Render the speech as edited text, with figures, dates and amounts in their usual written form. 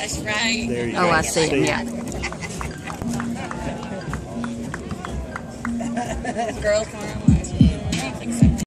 That's right. There you Oh, go. I see. Yeah. Girls want to watch it. I don't think so.